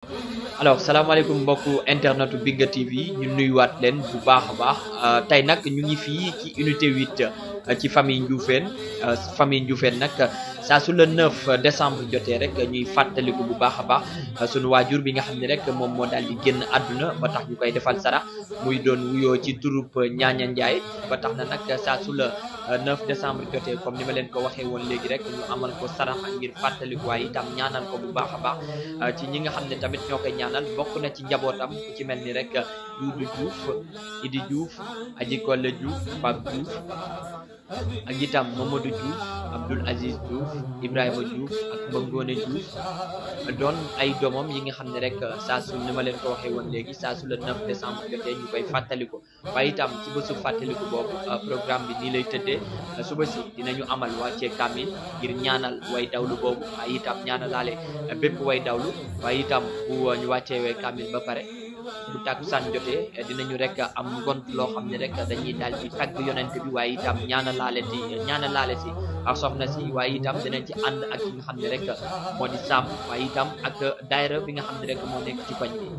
alors salaamaaleykum mbokku internetu Binga TV ñu nuyuwaat leen bu baax a baax tey nag ñu ngi fii ci unité 8 ci famille Ndioufène nag saa su le 9 décembre jotee rek ñuy fàttaliku bu baax a baax sunu waajur bi nga xam ne rek moom moo daal di génn àdduna ba tax ñu koy defal sarax muy doon wuyoo ci turub Ñaaña Njaay ba tax na nag saa su le 9 décembre jotee comme ni ma leen ko waxee woon léegi rek ñu amal ko sarax ngir fàttaliku waaye itam ñaanal ko bu baax a baax ci ñi nga xam ne tamit ñoo koy ñaanal bokk na ci njabootam ku ci mel ni rek Doudou Diouf Idi Diouf Aji Kolle Diouf Pape Diouf ak itam Mamadou Diouf Abdoul Aziz Diouf Ibrahima Diouf ak Mangone Diouf doon ay doomam yi nga xam ne rek saa su ni ma leen ko waxee woon léegi saa su le 9 décembre jotee ñu koy fàttaliku waaye itam ci bésu fàttaliku boobu programme bi nii lay tëddee suba si dinañu amal wàccee kamil ngir ñaanal way dawlu boobu waaye itam ñaanalaale bépp way dawlu waaye itam bu ñu wàcceewee kamil ba pare bu takkusaan jotee dinañu rek am ngont loo xam ne rek dañuy daal di tagg yonent bi waaye itam ñaanalaale si ak soxna si waaye itam dinañ ci ànd ak ki nga xam ne rek moo di sàmm waaye itam ak daayira bi nga xam ne rek moo nekk ci koñ bi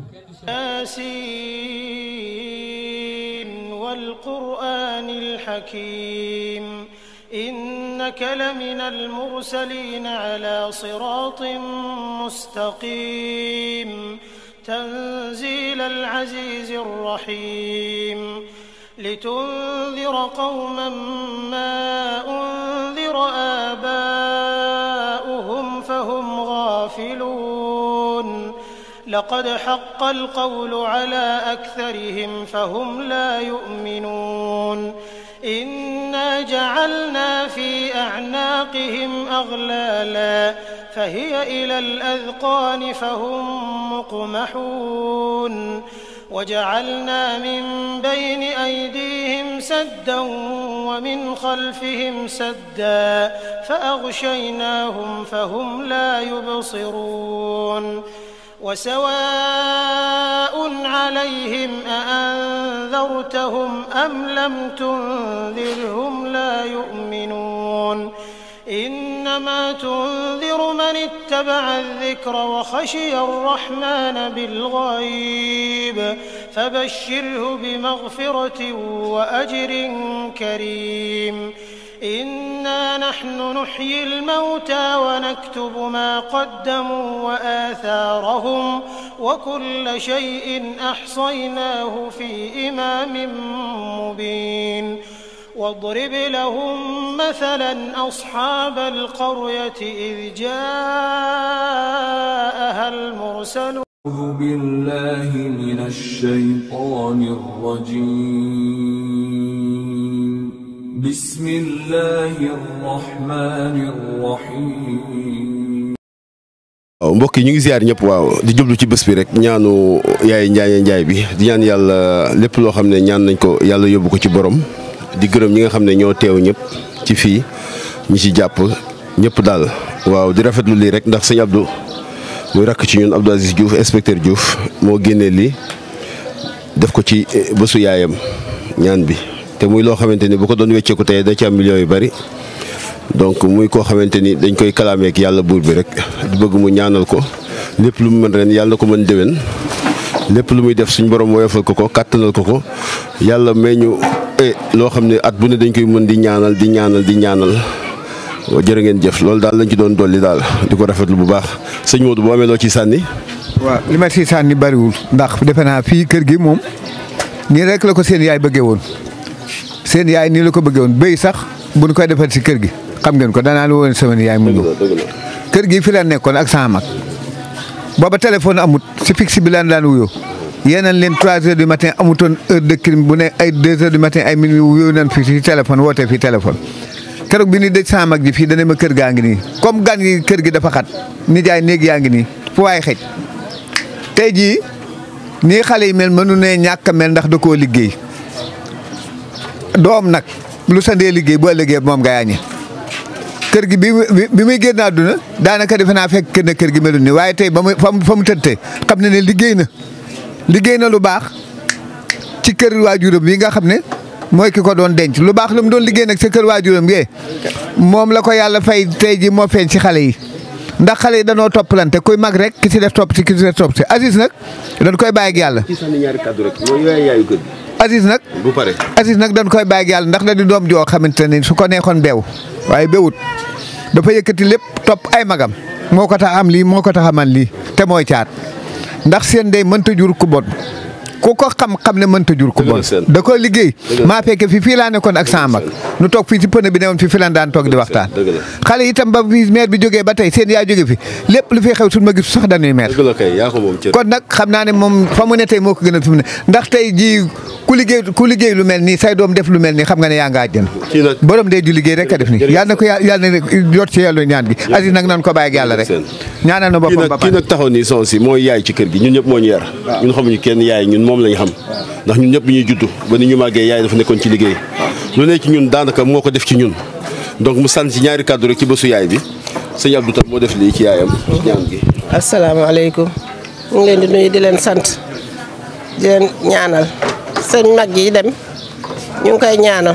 Yaasin wal Qur'aanil Hakiim innaka laminal mursaliin alaa siraatin mustaqiim تنزيل العزيز الرحيم لتنذر قوما ما أنذر آباؤهم فهم غافلون لقد حق القول على أكثرهم فهم لا يؤمنون إنا جعلنا في أعناقهم أغلالا فهي إلى الأذقان فهم مقمحون وجعلنا من بين أيديهم سدا ومن خلفهم سدا فأغشيناهم فهم لا يبصرون وسواء عليهم أأنذرتهم أم لم تنذرهم لا يؤمنون إنما تنذر من اتبع الذكر وخشي الرحمن بالغيب فبشره بمغفرة وأجر كريم إنا نحن نحيي الموتى ونكتب ما قدموا وآثارهم وكل شيء أحصيناه في إمام مبين واضرب لهم مثلا أصحاب القرية إذ جاءها المرسلون أعوذ بالله من الشيطان الرجيم بسم الله الرحمن الرحيم mbokk yi ñu ngi ziar ñëpp waaw di jublu ci bés bi rek ñaanu yaay Njaay bi di ñaan yàlla lépp loo xam ne ñaan nañ ko yàlla yóbbu ko ci borom di gërëm ñi nga xam ne ñoo teew ñëpp ci fii ñi ci jàpp ñëpp daal waaw di rafetlu lii rek ndax sëñ Abdou muy rakk ci ñun Abdou Aziz Diouf inspecteur Diouf moo génnee lii def ko ci bésu yaayam ñaan bi te muy loo xamante ni bu ko doon wecceeku tey da ci am millions yu bari donc muy koo xamante ni dañ koy kalaameek yàlla buur bi rek di bëgg mu ñaanal ko lépp lu mu mën ren yàlla na ko mën déwén lépp lu muy def suñ borom woyofal ko kàttanal ko yàlla may ñu loo xam ne at bu ne dañ koy mën di ñaanal jërë ngeen jëf loolu daal lañ ci doon dolli daal di ko rafetlu bu baax sëñ Modou boo amee loo ci sànni. waaw li ma ci sànni bariwul ndax defe naa fii kër gi moom nii rek la ko seen yaay bëggee woon seen yaay nii la ko bëggee woon béy sax bu ñu koy defal si kër gi xam ngeen ko danaa la woon sama yaay mu ñëw kër gi fi la nekkoon ak sama mag booba téléphone amut si fixe bi daan wuyoo yéenal leen 3 heures du matin amutoon heure de crime bu ne ay 2 heures du matin ay minuit wuyoo nañ fi si téléphone wootee fi téléphone keroog bi ni dëj sama mag ji fii dana ma kër gaa ngi nii comme gan yi kër gi dafa xat nijaay néeg yaa ngi nii fu waay xëj tey jii nii xale yi mel mënu ne ñàkk a mel ndax da koo liggéey doom nag lu sa ndee liggéey bu ëllëgee moom nga yaañe kër gi bi muy génn àdduna daanaka defe naa fekk na kër gi melu ni waaye tey ba mu fa mu tëddee xam na ne liggéey na lu baax ci kër waajuram yi nga xam ne mooy ki ko doon denc lu baax lu mu doon liggéey nag sa kër waajuram gee moom la ko yàlla fay tey ji moo feeñ ci xale yi ndax xale yi danoo toppalante kuy mag rek ki si def topp si ki si def topp si Aziz nag dañ koy bàyyi ak yàlla. ci sànni ñaari kàddu rek mooy yaayu kër gi. Aziz nag bu pare Aziz nag dañ koy bàyyi ak yàlla ndax da di doom joo xamante ne su ko neexoon beew waaye bewut dafa yëkkati lépp topp ay magam moo ko tax am lii moo ko tax a man lii te mooy caat ndax seen day mënta jur ku bon ku ko xam ne mënta jur ku bon da ko liggéey maa fekke fii laa nekkoon ak sama mag nu toog fii ci pëne bi newoon fi lan daan toog di waxtaan xale itam ba fi maire bi jógee ba tey seen yaa jóge fi lépp lu fi xew suñu ma gis sax dañuy meer kon nag xam naa ne moom fa mu ne tey moo ko gën a fi mu ne ndax tey ji ku liggéey lu mel nii say doom def lu mel nii xam nga ne yaa nga àjjana borom day ju liggéey rek a def nii yàlla na ko yàlla na jot ci yàlla ñaan gi Aziz nag nan ko bàyyi ak yàlla rek ñaanal na boppam ba kii nag taxaw nii son si mooy yaay ci kër gi ñun ñëpp moo ñu yar ñun xamuñu kenn yaay ñun moom lañu xam ndax ñun ñëpp bi ñuy juddu ba ni ñu màggee yaay dafa nekkoon ci liggéey lu ne ci ñun daanaka moo ko def ci ñun donc mu sant ci ñaari kàddu rek ci bésu yaay bi sëñ Abdou tam moo def lii ci yaayam ñaan gi. asalaamaaleykum ñu ngi leen di nuyu di leen sant di leen ñaanal sëñ mag yi dem ñu ngi koy ñaanal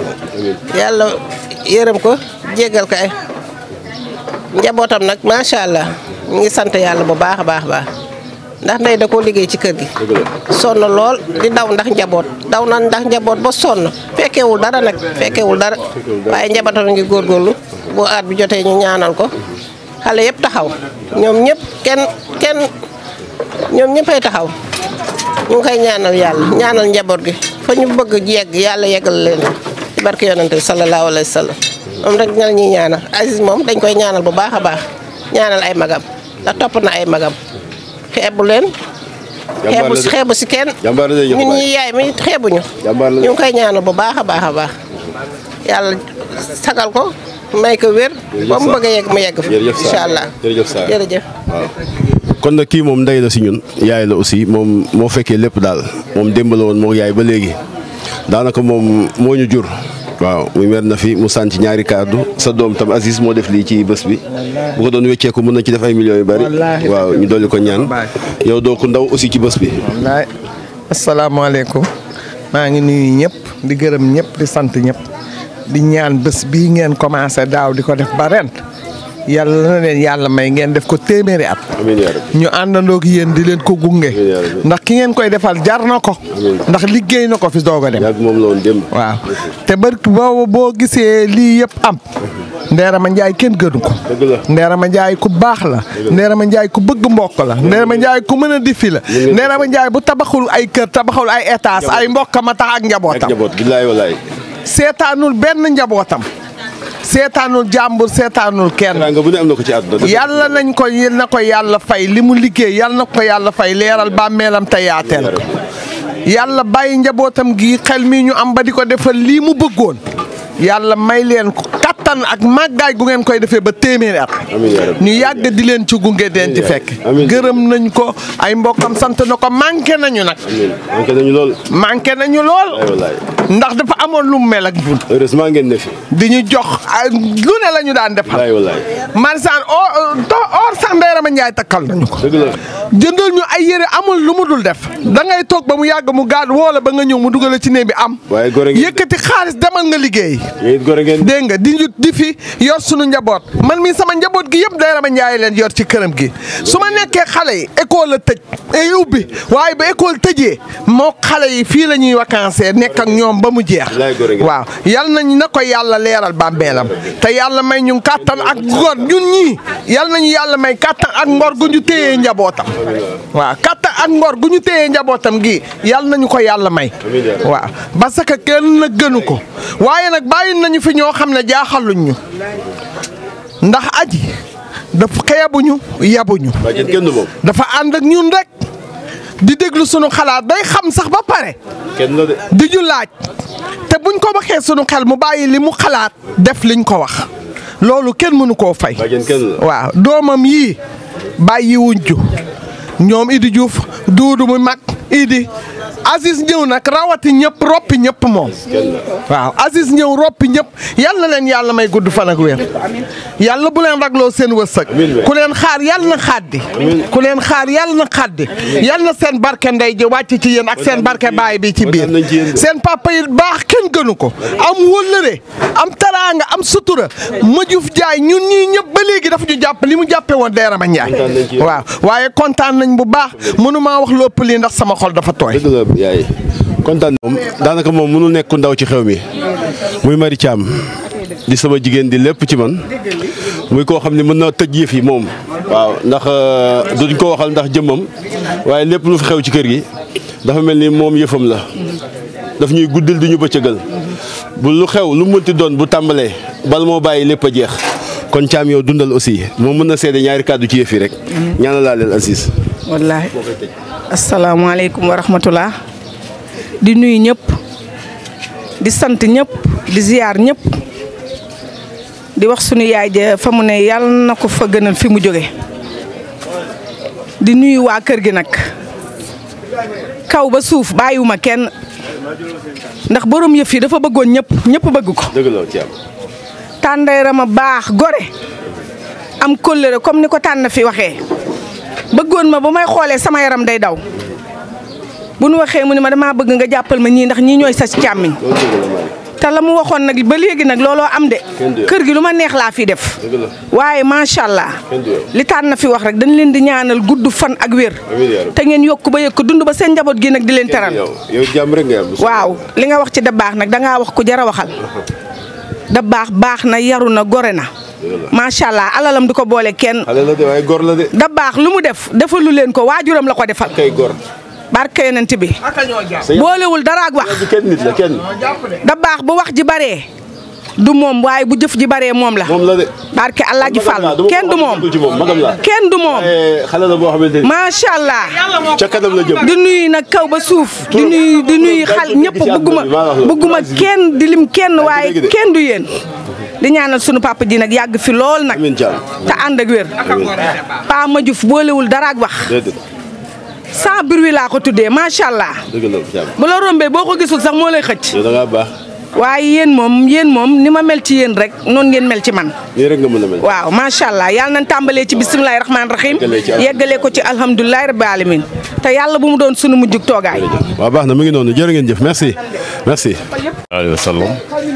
yàlla yërëm ko jéggal ko ay njabootam nag macha allah ñu ngi sant yàlla bu baax a baax ndax ndey da koo liggéey ci kër gi sonn lool di daw ndax njaboot daw na ndax njaboot ba sonn fekkeewul dara nag fekkeewul dara waaye njabootam ngi góorgóorlu boo aat bi jotee ñu ñaanal ko xale yëpp taxaw ñoom ñëpp kenn ñoom ñëppay taxaw ñu ngi koy ñaanal yàlla ñaanal njaboot gi fa ñu bëgg yegg yàlla yeggal leen ci barke yonante bi sallallahu alayhi wa sallam moom rek nga ñuy ñaanal Aziz moom dañ koy ñaanal bu baax a baax ñaanal ay magam ndax topp na ay magam xeebu leen xeebu si kenn ñun ñi yaay mi xeebuñu ñu ngi koy ñaanal bu baax a baax yàlla sagal ko may ko wér ba mu bëgg a yegg mu yegg fi incha allah jërëjëf waaw kon nag kii moom ndey la si ñun yaay la aussi moom moo fekkee lépp daal moom démb la woon moo yaay ba léegi daanaka moom moo ñu jur waaw muy mer na fi mu sànci ñaari kàddu sa doom tam Aziz moo def lii ci bés bi bu ko doon wecceeku mën na ci def ay millions yu bari waaw ñu dolli ko ñaan yow doo ko ndaw aussi ci bés bi wallaay asalaamaaleykum maa ngi nuyu ñëpp di gërëm ñëpp di sant ñëpp di ñaan bés bii ngeen commencé daaw di ko def ba ren yàlla na leen yàlla may ngeen def ko téeméeri at ñu àndandoo ak yéen di leen ko gunge ndax ki ngeen koy defal jar na ko ndax liggéey na ko fi doog a dem moom la woon dem waaw te barki boobu boo gisee lii yëpp am Ndeerama Njaay kenn gënu ko Ndeerama Njaay ku baax la Ndeerama Njaay ku bëgg mbokk la Ndeerama Njaay ku mën a difi la Ndeerama Njaay bu tabaxul ay kër tabaxul ay étage ay mbokkam a tax ak njabootam seetaanul benn njabootam seetaanul jàmbur seetaanul kenn yàlla nañ ko na ko yàlla fay li mu liggéey yàlla na ko yàlla fay leeral bàmmeelam te yaateel ko yàlla bàyyi njabootam gi xel mi ñu am ba di ko defal lii mu bëggoon yàlla may leen ko kattan ak màggaay gu ngeen koy defee ba téeméeri at ñu yàgg di leen ci gunge deen ci fekk gërëm nañ ko ay mbokkam sant na ko manqué nañu nag manqué nañu lool ndax dafa amoon lu mu mel ak ñun heureusement ngeen ne fi di ñu jox lu ne la ñu daan defal marsaan or sax Ndeerama Njaay takkal nañu ko jëndal ñu ay yére amul lu mu dul def da ngay toog ba mu yàgg mu gaad woola ba nga ñëw mu dugal ci néeg bi am yëkkati xaalis demal nga liggéey dégg nga di fi yor sunu njaboot man mi sama njaboot gi yëpp Ndeerama Njaay leen yor ci këram gi su ma nekkee xale yi école la tëj ay ubbi waaye ba école tëjee moo xale yi fii la ñuy vacances nekk ak ñoom ba mu jeex waaw yal nañ na ko yàlla leeral bàmmeelam te yàlla may ñu kàttan ak ngor ñun ñii yal nañu yàlla may kàttan ak ngor gu ñu téyee njabootam waaw kàttan ak ngor gu ñu téyee njabootam gi yal nañu ko yàlla may waaw parce que kenn na gënu ko waaye nag bàyyi nañu fi ñoo xam ne jaaxaluñ ñu ndax aji dafa xeebuñu yabuñu dafa ànd ak ñun rek di déglu sunu xalaat day xam sax ba pare di ñu laaj te buñ ko waxee sunu xel mu bàyyi li mu xalaat def liñ ko wax loolu kenn mënu koo fay waaw doomam yii bàyyi wuñ ju ñoom Idi Diouf Duudu mu mag Idi Aziz ñëw nag rawati ñëpp roppi ñëpp moom waaw Aziz ñëw roppi ñëpp yal na leen yàlla may gudd fan ak wér yàlla bu leen ragloo seen wërsëg ku leen xaar yàlla na xaddi ku leen xaar yàlla na xaddi yal na seen barke ndey ji wàcc ci yéen ak seen barke baay bi ci biir seen papa yi baax kenn gënu ko am wëllëre am taraanga am sutura Madiouff Diaye ñun ñii ñëpp ba léegi dafa ñu jàpp li mu jàppe woon Ndeye Rama Ndiaye waaw waaye kontaan nañ bu baax mënumaa wax lépp lii ndax sama xol dafa tooy yaay kontaan moom daanaka moom mënul nekk ndaw ci xew mi muy Marie Thiam di sama jigéen di lépp ci man muy koo xam ne mën na tëj yëf yi moom waaw ndax duñ ko waxal ndax jëmmam waaye lépp lu fi xew ci kër gi dafa mel ni moom yëfam la daf ñuy guddil du ñu bëccëgal bu lu xew lu mënti doon bu tàmbalee bal moo bàyyi lépp a jeex kon Thiam yow dundal aussi moom mën na seede ñaari kàddu ci yëf yi rek ñaanal laa leen Aziz wallaahi asalaamaaleykum wa rahmatulah di nuyu ñëpp di sant ñëpp di ziyaar ñëpp di wax sunu yaay ja fa mu ne yàlla na ko fa gënal fi mu jóge di nuyu waa kër gi nag kaw ba suuf bàyyiwuma kenn ndax borom yëf yi dafa bëggoon ñëpp bëgg ko. dëgg la Thiam. Ndeye Rama baax gore am kóllëre comme ni ko tànn fi waxee bëggoon ma bu may xoolee sama yaram day daw bu nu waxee mu ne ma damaa bëgg nga jàppal ma ñii ndax ñii ñooy sa càmmiñ te la mu waxoon nag ba léegi nag looloo am de kër gi lu ma neex laa fi def waaye macha allah li tànn fi wax rek dañ leen di ñaanal gudd fan ak wér te ngeen yokk ba yëkk dund ba seen njaboot gi nag di leen teral yow jàmm rek nga am. waaw li nga wax ci da baax nag dangaa wax ku jar a waxal da baax na yaru na gore na macha allah alalam du ko boole kenn. xale la de waaye gor la de. da baax lu mu def defalu leen ko waajuram la ko defal. kay gor. barke yonent bi. boolewul dara ak wax. kenn nit la kenn. da baax bu wax ji baree du moom waaye bu jëf ji baree moom la. moom la de. barke Allah ji Fall kenn du moom. kenn du moom. xale la boo xamante ni. macha allah. ca kanam la jëm. di nuyu nag kaw ba suuf. di nuyu xal ñëpp bëgguma kenn di lim kenn waaye kenn du yéen. di ñaanal sunu papa ji nag yàgg fi lool nag. te ànd ak wér. Pa Madiouff boolewul dara ak wax. sans bruit laa ko tuddee macha allah. bu la rombee boo ko gisul sax moo lay xëcc. da ngaa baax. waaye yéen moom ni ma mel ci yéen rek noonu ngeen mel ci man. nii rek nga mën a mel. waaw macha allah yàlla nañ tàmbalee ci bisimilahi rahmaani rahim. yeggalee ko ci alhamdulilahi rabbi alamin te yàlla bu mu doon sunu mujjug toogaay. waaw baax na mu ngi noonu jërë ngeen jëf merci. alayhi wa sallam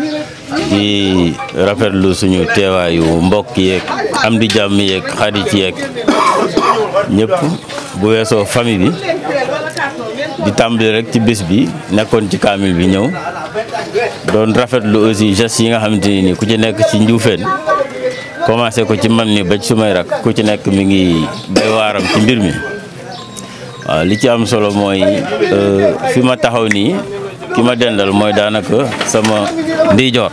di rafetlu suñu teewaayu mbokk yeeg am di jàmm yeeg xarit yeeg ñëpp bu weesoo famille bi di tàmbali rek ci bés bi nekkoon ci kaamil bi ñëw doon rafetlu aussi gestes yi nga xamante ni ku ci nekk ci Njuufeen commencé ko ci man ni ba ci sumay rak ku ci nekk mi ngi bay waaram ci mbir mi waaw li ci am solo mooy fi ma taxaw nii ki ma dendal mooy daanaka sama ndijoor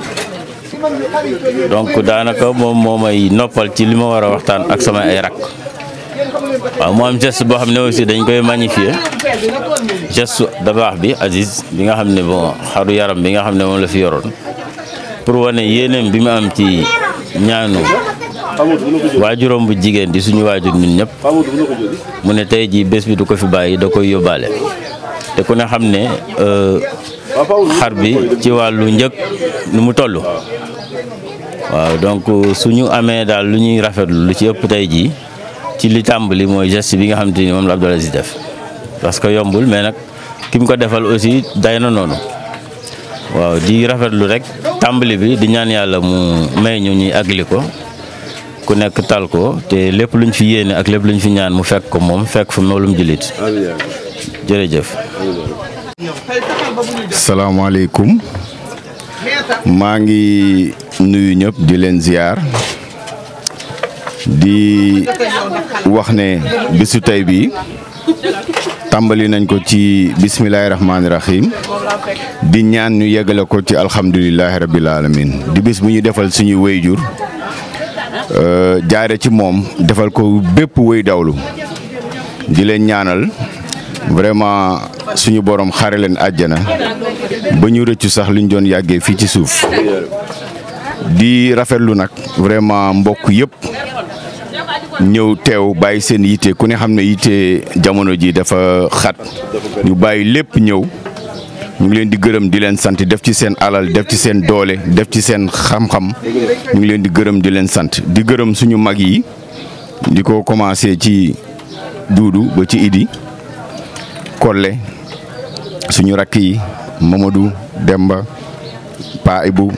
donc daanaka moom moo may noppal ci li ma war a waxtaan ak sama ay rak waaw mu am geste boo xam ne aussi dañ koy magnifier geste da baax bi Aziz bi nga xam ne bon xaru yaram bi nga xam ne moom la fi yoroon pour wane yéeneem bi mu am ci ñaanu waajuram bu jigéen di suñu waajur ñun ñëpp mu ne tey jii bés bi du ko fi bàyyi da koy yóbbaale te ku ne xam ne xar bi ci wàllu njëg nu mu toll waaw donc suñu amee daal lu ñuy rafetlu lu ci ëpp tey jii ci li tàmbali mooy geste bi nga xam te ni moom la Abdoul Aziz def parce que yombul mais nag ki mu ko defal aussi day na noonu waaw di rafetlu rek tàmbali bi di ñaan yàlla mu may ñu ñuy àggali ko ku nekk tal ko te lépp luñ fi yéene ak lépp luñ fi ñaan mu fekk ko moom fekk fa mawlum jullit jërëjëf. salaamaaleykum maa ngi nuyu ñëpp di leen ziar di wax ne bisu tey bi tàmbali nañ ko ci bismillahi rahmaani rahim di ñaan ñu yeggale ko ci alhamdulilahi rabbil alamin di bis bu ñu defal suñuy wéyjur jaare ci moom defal ko bépp wéy dawlu di leen ñaanal vraiment suñu borom xare leen àjjana ba ñu rëccu sax luñ doon yàggee fii ci suuf di rafetlu nag vraiment mbokk yëpp ñëw teew bàyyi seen yitte ku ne xam ne yitte jamono ji dafa xat ñu bàyyi lépp ñëw ñu ngi leen di gërëm di leen sant def ci seen alal def ci seen doole def ci seen xam-xam ñu ngi leen di gërëm di leen sant di gërëm suñu mag yi di ko commencé ci Duudu ba ci Idi Kolle suñu rakk yi Mamadou Demba Pa Ibu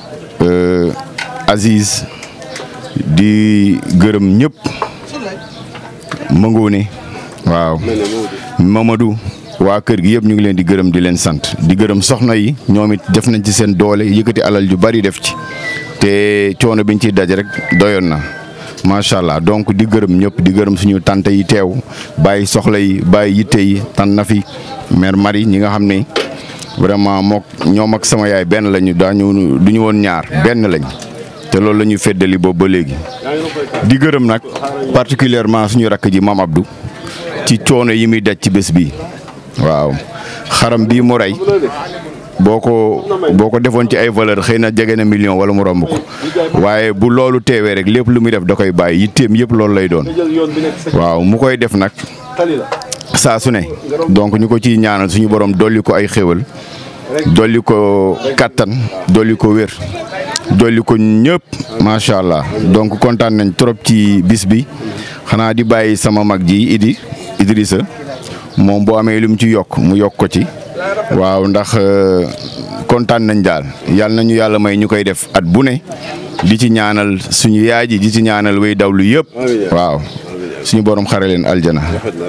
Aziz di gërëm ñëpp Mangone waaw Mamadou waa kër gi yëpp ñu ngi leen di gërëm di leen sant di gërëm soxna yi ñoom it def nañ ci seen doole yëkkati alal ju bari def ci te coono biñ ciy daj rek doyoon na macha allah donc di gërëm ñëpp di gërëm suñu tante yi teew bàyyi soxla yi bàyyi yitte yi tan na fi mère Marie ñi nga xam ne vraiment mook ñoom ak sama yaay benn lañu daañu du ñu woon ñaar benn lañ te loolu la ñuy feddali boobu ba léegi di gërëm nag particulièrement suñu rakk ji Mame Abdou ci coono yi muy daj ci bés bi waaw xaram bii mu rey boo ko defoon ci ay valeur xëy na jege na million wala mu romb ko waaye bu loolu teewee rek lépp lu muy def da koy bàyyi yitteem yëpp loolu lay doon waaw mu koy def nag saa su ne donc ñu ko ciy ñaanal suñu borom dolli ko ay xéwal dolli ko kattan dolli ko wér dolli ko ñëpp macha allah donc kontaan nañ trop ci bis bi xanaa di bàyyi sama mag ji Idrissa moom boo amee lu mu ci yokk mu yokk ko ci waaw ndax kontaan nañ daal yàlla nañu yàlla may ñu koy def at bu ne di ci ñaanal suñu yaay ji di ci ñaanal way dawlu yëpp waaw suñu borom xare leen aljana.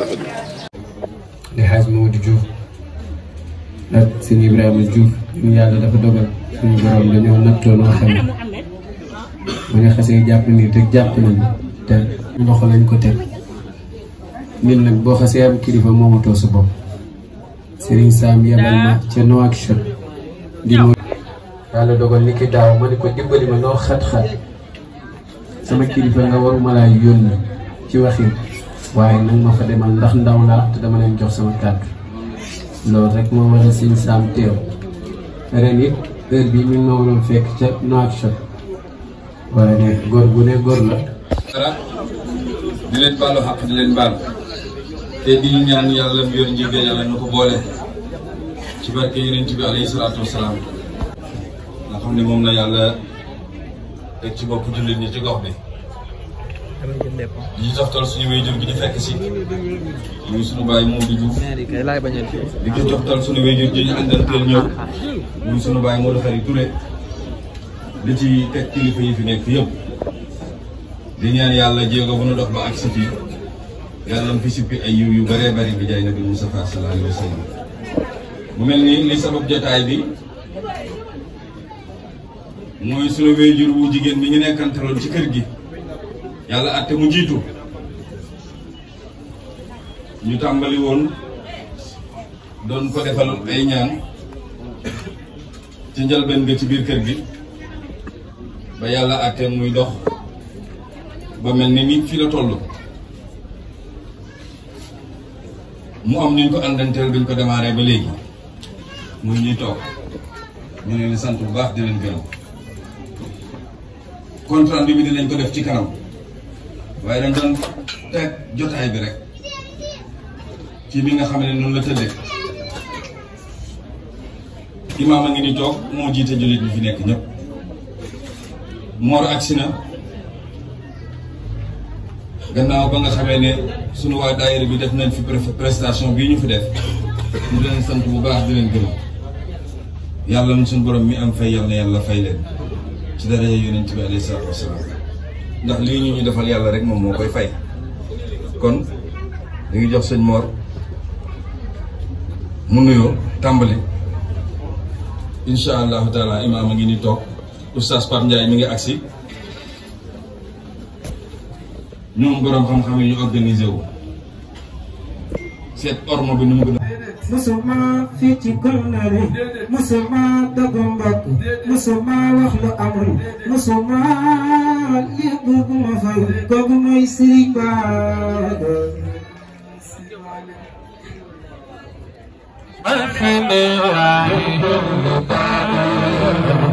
di xaaj Mamadou Diouf ak sëñ Ibrahima Diouf ñu yàlla dafa dogal suñu borom dañoo nattoo noo xam ne bu ñu xasee jàpp nii te jàpp nañu te loxo lañ ko teg nit nag boo xasee am kilifa moomatoo sa bopp Serigne Sam yebal ma ca Nouakchott di mo yàlla dogal ni ki daaw ma ne ko dimbali ma noo xat-xat sama kilifa nga waruma laa yónni ci waxin waaye nag ma fa demal ndax ndaw laa te dama leen jox sama kàddu loolu rek moo war a Serigne Sam teew ren it heure bii mi ngi ma waroon fekk ca Nouakchott waaye ne góor gu ne góor la di leen baalu xaq di leen baal te di ñaan yàlla mu yor njëggal yàlla nu ko boole ci barke yonent bi alayhi salaatu wasalaam nga xam ne moom la yàlla teg ci bopp jullit ñi ci gox bi di ci toftal suñu wéyjur gi ñu fekk si muy suñu baay Modou Diouf di ci toftal suñu wéyjur gi ñu àndanteel ñëw muy suñu baay Modou Khari Touré di ci teg kilifa yi fi nekk yëpp di ñaan yàlla jéego bu nu dox ba agsi fii yàlla na fi sippi ay yiw yu bëree bëri bi jaay nabi Mustafa sallallahu alayhi wa sallam mu mel ni li sabab jotaay bi mooy sunu wéyjur wu jigéen bi ñu nekkantaloon ci kër gi yàlla atte mu jiitu ñu tàmbali woon doon ko defal ay ñaan ci njëlbeen nga ci biir kër gi ba yàlla atte muy dox ba mel ni nit fi la toll mu am ñu ko àndanteel biñ ko démarré ba léegi muy ñuy toog ñu leen sant bu baax di leen gërëm compte rendu bi dinañ ko def ci kanam waaye dañ doon teg jotaay bi rek ci bi nga xam ne noonu la tëddee imaam a ngi ni toog moo jiite jullit bi fi nekk ñëpp Mor agsi na gannaaw ba nga xamee ne sunu waa daayira bi def nañ fi prestation bii ñu fi def ñu leen sant bu baax di leen gërëm yàlla na suñu borom mi am fay yal na yàlla fay leen ci daraja yonent bi alayhi salaatu wasalaam ndax lii ñu defal yàlla rek moom moo koy fay kon da ngi jox sëñ Mor mu nuyoo tàmbali incha allahu taala imaam a ngi ni toog oustaz Pape Ndiaye mi ngi agsi ñoom borom xam-xam yi ñu organisé wu seet ormo bi nu mu gën a. musuma fii ci kóllëre musuma dogg mbokk musuma wax lu amul musuma lépp bu ma fay kooku mooy Serigne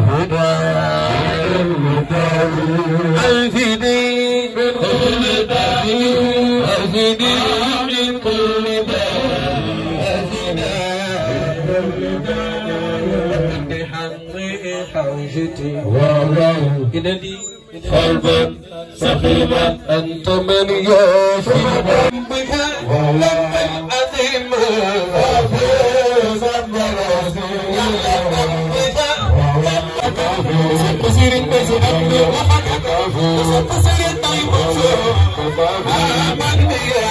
Bara أهدنا من كل حوجتي إنني قلبا سخيما أنت من يافي بك لما العظيم تصير الناس أمي تصير الطيب آمن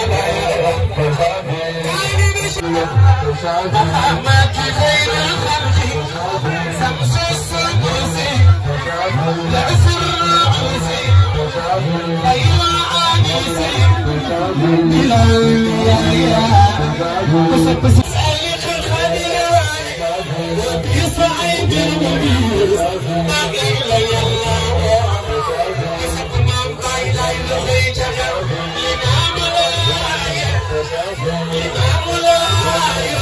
محمد خير الخلق شمس السدوس لعسر العوسي أيوة عانيسي إلى سالك الخليل يصعد المبين ما قيل يلا يسكنهم قيل يلغيتك إمام الآية إمام الآية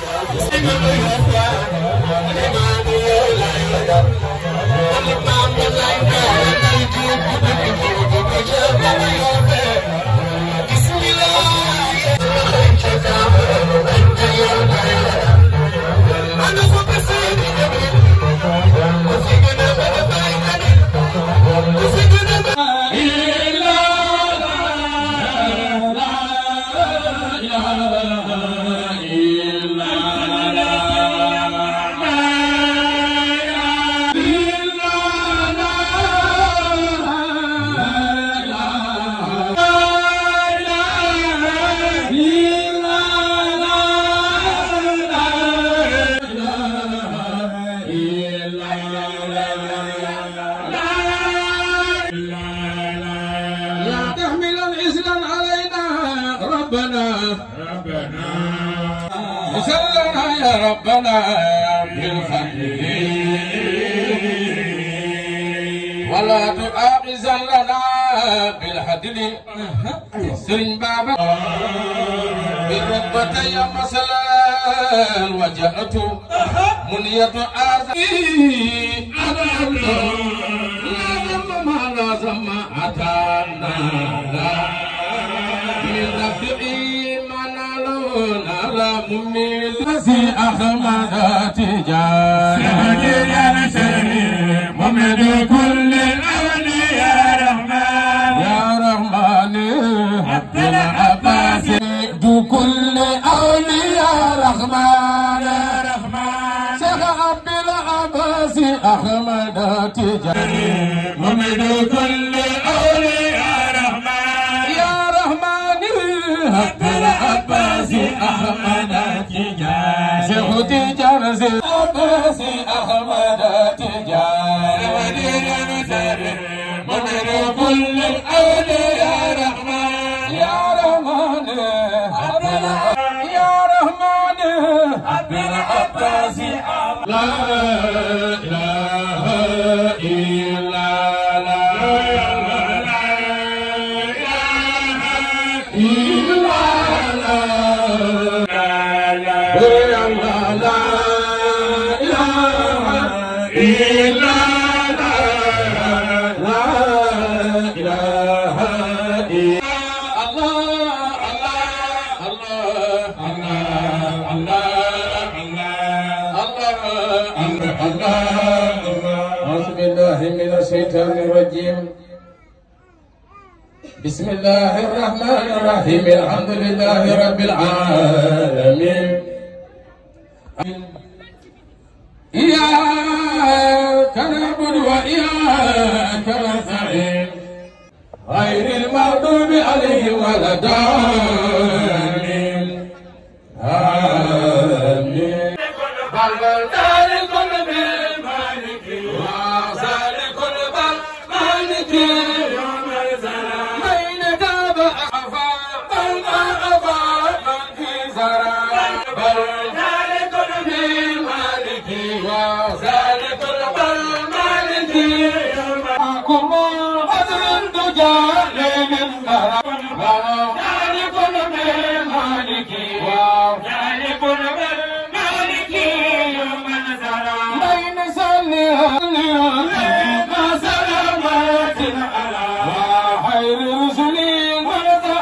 ربنا بالخير ولا تؤاخذنا بالعدل سرين بابا بالركبة يا مثلا وجهت منية آذي ما لازم أتانا من رفعي على مميل في أحمد تجار ممد كل الأولياء يا رحمن يا رحمن عبد العباس دو كل أولياء رحمن يا رحمن شيخ عبد العباس أحمد تجار ممد كل الأولياء رحمن يا رحمن عبد العباس أحمد تجار شيخ تجار عباس أحمد تجار مدر كل الأولياء رحمن يا رحمن يا رحمن عبد العباس لا إله إلا من الشيطان الرجيم بسم الله الرحمن الرحيم الحمد لله رب العالمين إياك نعبد وإياك نستعين غير المغضوب عليهم ولا الضالين آمين سلامات على خير رسل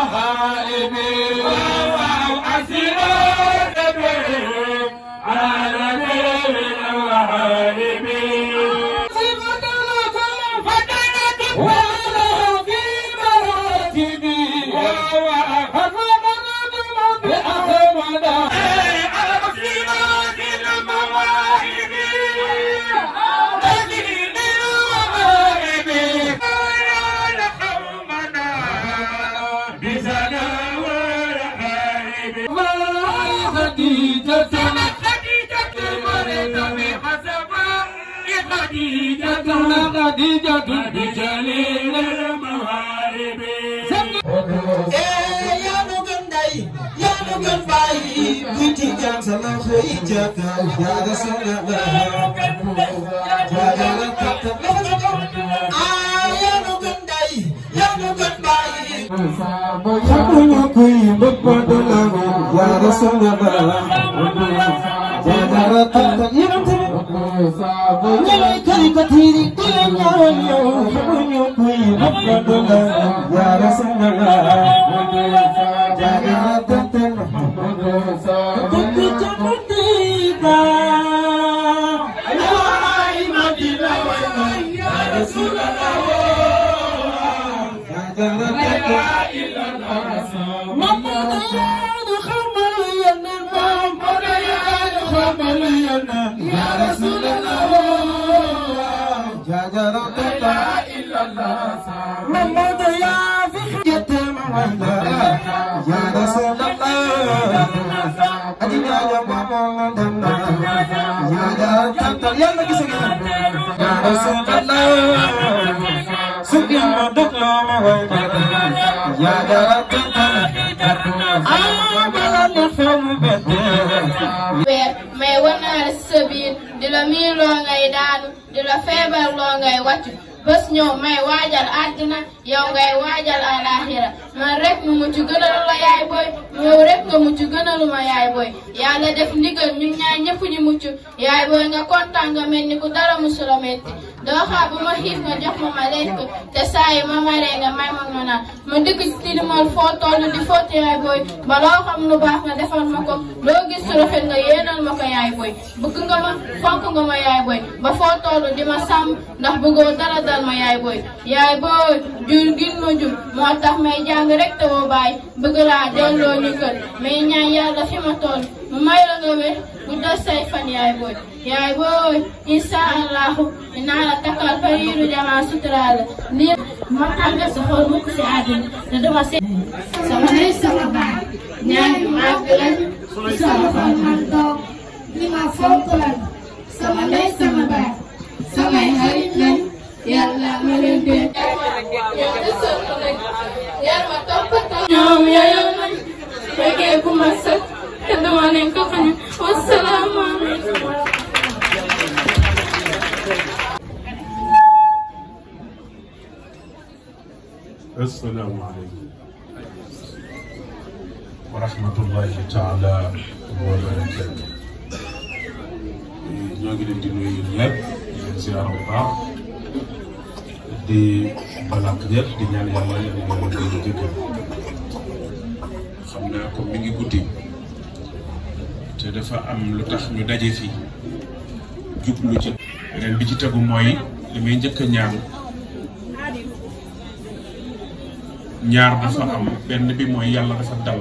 الوهائب أسير عالمي الوهائب وله في مراتبي خديجة بجليل المواهب يا نوغنداي يا نوغنداي بيتي جان سما خيجا يا رسول الله يا نوغنداي يا نوغنداي خبرنا كوي ببدل يا رسول الله يا رسول الله يا جرب لا إلا الله محمد يا فخرة مولا يا رسول الله أدينا يا محمد يا جرب يا يا رسول الله سبحان الله يا جرب may wanaale sa biir di la miirloo ngay daanu di la feebarloo ngay wàccu bés ñëw may waajal àddina yow ngay waajal alaxira man rek mu mucc gënalu la yaay booy yow rek nga mucc gënalu ma yaay booy yàlla def ndigal ñu ñaar ñëpp ñu mucc yaay booy nga kontaan nga mel ni ku dara musula metti doo xaar bu ma xiif nga jox ma lekk te saa yi ma maree nga may ma naan ma dëkk tilimal foo toll di footi yaay booy ba loo xam lu baax nga defal ma ko loo gis su rafet nga yéenal ma ko yaay booy bëgg nga ma fonk nga ma yaay booy ba foo toll di ma sàmm ndax bëggoo dara dal ma yaay booy jur gin ma jur moo tax may jàng rek te woo bàyyi bëgg laa delloo ñu kër may ñaan yàlla fi ma toll mu may la nga wér bu des say fan yaay booy insha allahu dinaa la takkal pariiru jamaa suturaal lii ma tàggat sa xol mukk si àddina te dama seet sama ndey sama baay ñaari màgg lañ sama xol man toog li ma fonk lañ sama ndey sama baay samay xarit lañ yàlla ma leen dee ñoom di sonn lañ yar ma toppatoo ñoom yayal nañ fekkee ku ma sëkk te dama leen ko xañ wasalaamaaleykum السلام عليكم ورحمة الله تعالى وبركاته. ñoo ngi leen di nuyu ñëpp di leen ziar bu baax di balak ñëpp di ñaan yàlla yéen a ngi leen di jëkkal xam naa comme mi ngi guddi te dafa am lu tax ñu daje fi jublu ci beneen bi ci tegu mooy li may njëkk a ñaar dafa am benn bi mooy yàlla dafa dal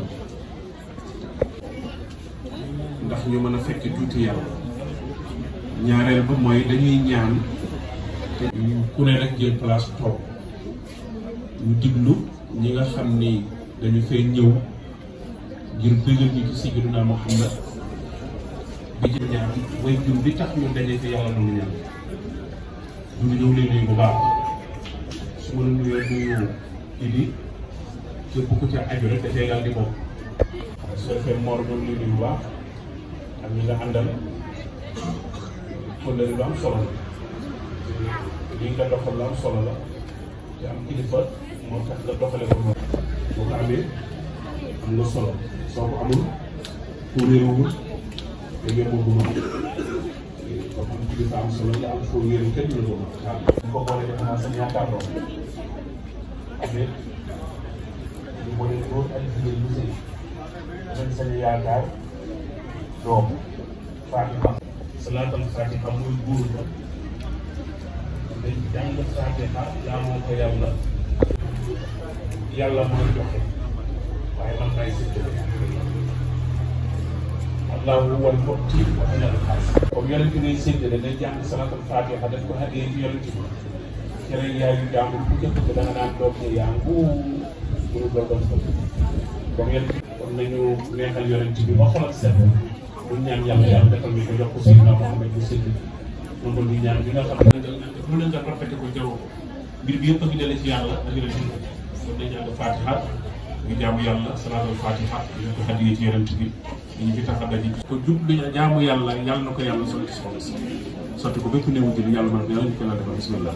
ndax ñu mën a fekk tuuti yàlla ñaareel ba mooy dañuy ñaan te ku ne rek jël place toog ñu diglu ñi nga xam ni dañu fay ñëw ngir bëggal ñu ci Sayyidina Muhammad bi jël ñaan way jur bi tax ñu daje fi yàlla nu ñaan ñu ñëw leen nuyu bu baax su ma la nuyoo nuyu idi képp ku ca aju rek dafay daal di bokk soo defee Mor ñoom li nuyu baax ak ñi nga àndal kon lu am solo la lii nga doxal lu am solo la te am kilifa moo tax nga doxale ko noonu boo ko amee am nga solo soo ko amul pour réewul te ngeen moom du ma comme am kilifa am solo nga am foo yéene kenn ñu ko ma waaw ñu ko boole defe naa sa ñaataaroo amee ñu boole góor ak jigéen ñu sëy dañ sañ yaakaar doom Fatiha salaatul Fatiha muy góor la dañ jàng Fatiha yaa moom ko yàlla yàlla mooy joxe waaye man maay séddale Allahu wal mu'ti wa ana al-xaas comme yonent ngay séddale day jàng salaatul Fatiha def ko hadiya ci yonent bi keneen yaay yu jàngul ku jëkk da nga naan doom ne yaa mënu dogal ko comme yonent kon nañu neexal yonent bi ba xoolal set bu ñaan yàlla defal ñu ko jox ko Seydina Muhammad bu séddale moom lu ñaan bi nga xam ne lu leen nga rafete ko jaw mbir bi yëpp a ngi dale ci yàlla ak yonent bi kon dañ jàng Fatiha ñu jaamu yàlla salaatul Fatiha ñu ko hadiya ci yonent bi ñu fi tax a daje ko jublu jaamu yàlla yàlla na ko yàlla sotti soxna si sotti ko bépp néewu jël yàlla man yàlla ñu ko la defal bismillah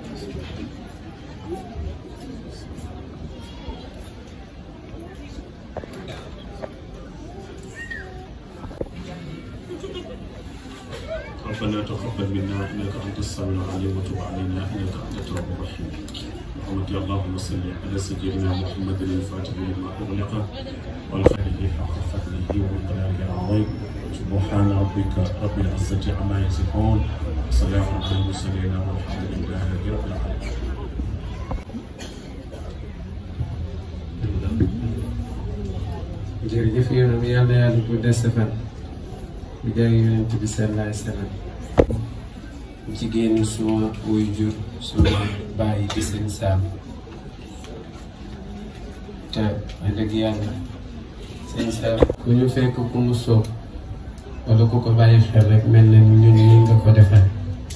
ربنا تقبل منا انك انت السميع العليم وتب علينا انك انت التواب الرحيم محمد اللهم صل على سيدنا محمد الفاتح لما اغلق والخالق حق فضله ومقداره العظيم سبحان ربك رب العزه عما يصفون وسلام على المرسلين والحمد لله رب العالمين. jërëjëf yow yàlla yàlla bu des sa fan bi jaay yonent bi sallallahu alayhi wa sallam jigéenu suma wuy jur suma bàyyi di seen saam te wax dëgg yàlla seen saam ku ñu fekk ku mu soob wala ku ko bàyyi xel rek mel na ñun ñi nga ko defal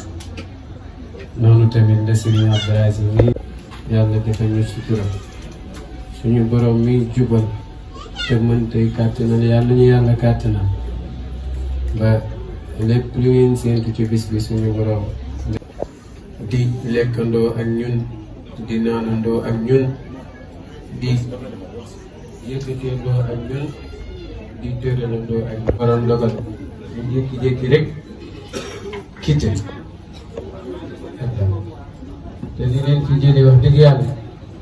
noonu tamit la Serigne Abdou Aziz mi yàlla defal ñu sutura suñu borom mi jubal te mën tey kàttanal yàlla ñu yàlla kàttanal ba lépp lu ngeen séentu ci bis bi suñu borom di lekkandoo ak ñun di naanandoo ak ñun di yëkkateendoo ak ñun di tëralandoo ak ñun borom dogal ñu jékki-jékki rek quitté te li leen fi jëlee wax dëgg yàlla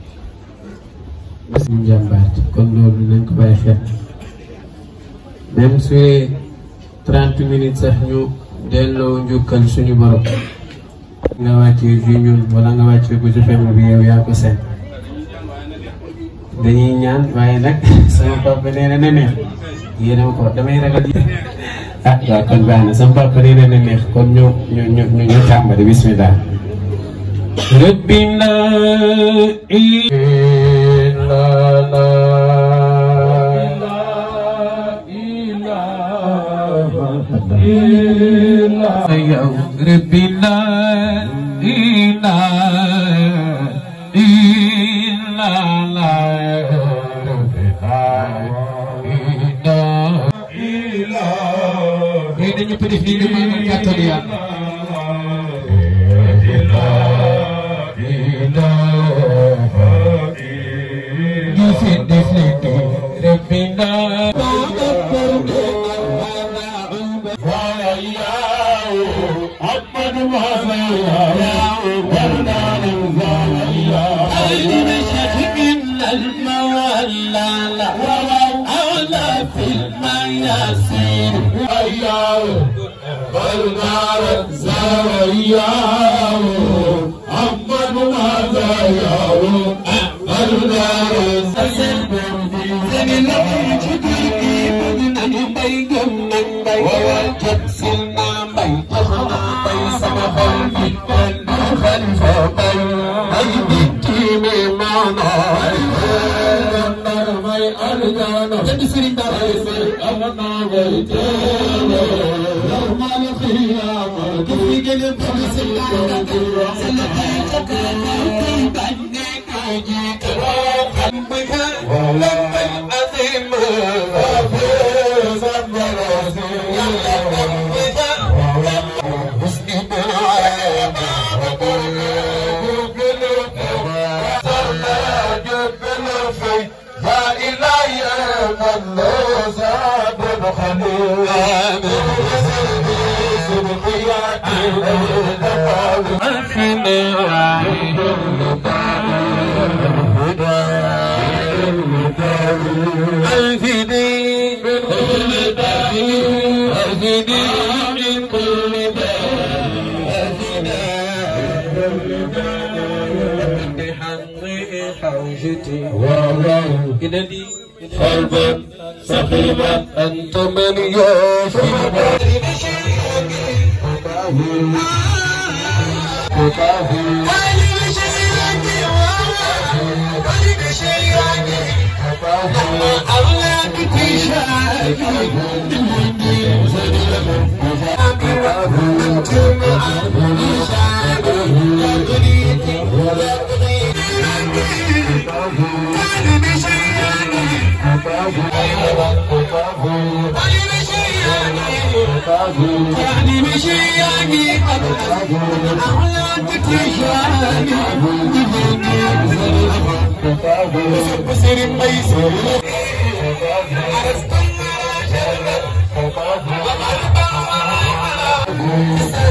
bis ñu jàmbaat kon loolu nañ ko bàyyi xel même su 30 minutes sax ñu delloo njukkal suñu borom nga wàccee fi ñun wala nga wàccee ko ci film bi yow yaa ko seet dañuy ñaan waaye nag sama papa nee na neex yéen a ko damay ragal ah waaw kon baax na sama papa nee na neex kon ñu tàmbali bismillah rabbina ربنا إنا لا ini ñu pedih di mana kata dia Amin. بحق حوجتي إنني قلبا سقيما أنت من يشفي يعني مشياني أحلامك تشاني بصير ميسر عرفت